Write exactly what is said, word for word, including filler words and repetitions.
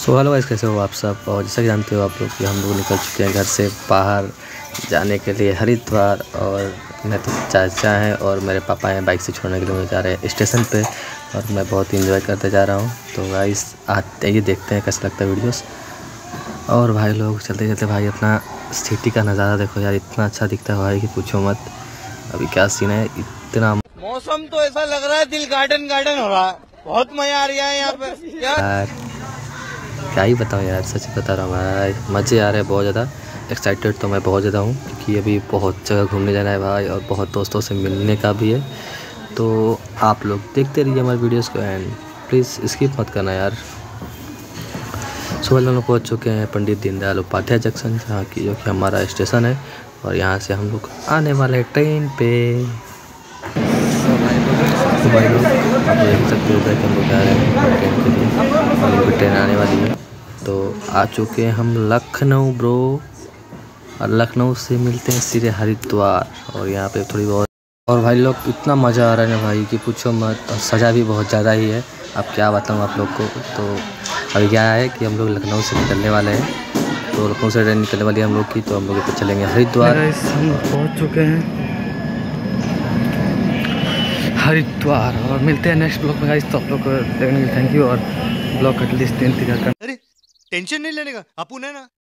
So hello guys, कैसे हो आप सब। और जैसा कि जानते हो आप लोग कि हम लोग निकल चुके हैं घर से बाहर जाने के लिए हरिद्वार। और मैं तो चाचा हैं और मेरे पापा हैं, बाइक से छोड़ने के लिए मुझे जा रहे हैं स्टेशन पे। और मैं बहुत इंजॉय करते जा रहा हूँ। तो गाइस आते ये देखते हैं कैसा लगता है वीडियोस। और भाई लोग चलते चलते भाई अपना सिटी का नज़ारा देखो यार, इतना अच्छा दिखता है भाई कि पूछो मत। अभी क्या सीन है, इतना मौसम तो ऐसा लग रहा है दिल गार्डन गार्डन हो रहा है। बहुत मजा आ रहा है यहाँ पे यार, क्या ही बताऊँ यार, सच बता रहा हूँ भाई, मज़े आ रहे हैं बहुत ज़्यादा। एक्साइटेड तो मैं बहुत ज़्यादा हूँ क्योंकि अभी बहुत जगह घूमने जाना है भाई, और बहुत दोस्तों से मिलने का भी है। तो आप लोग देखते रहिए हमारे वीडियोस को एंड प्लीज़ स्किप मत करना यार। सुबह हम लोग पहुँच चुके हैं पंडित दीनदयाल उपाध्याय जंक्शन, जहाँ की जो कि हमारा स्टेशन है। और यहाँ से हम लोग आने वाले हैं ट्रेन पे। तो भाई लोग आप लोग देख सकते हो कि हम लोग जा रहे हैं ट्रेन के लिए, और भी ट्रेन आने वाली है। तो आ चुके हैं हम लखनऊ ब्रो, और लखनऊ से मिलते हैं सीधे हरिद्वार। और यहाँ पे थोड़ी बहुत और भाई लोग इतना मज़ा आ रहा है ना भाई कि पूछो मत। और सज़ा भी बहुत ज़्यादा ही है, अब क्या बताऊँ आप लोग को। तो अभी क्या है कि हम लोग लखनऊ से निकलने वाले हैं। तो लखनऊ से ट्रेन निकलने वाली है हम लोग की, तो हम लोग पे चलेंगे हरिद्वार। हम पहुँच चुके हैं हरिद्वार और मिलते हैं नेक्स्ट ब्लॉग में गाइस। तो आप लोग को देखने के लिए थैंक यू। और ब्लॉग एटलीस्ट तीन तक अरे टेंशन नहीं लेने का, अपुन है ना।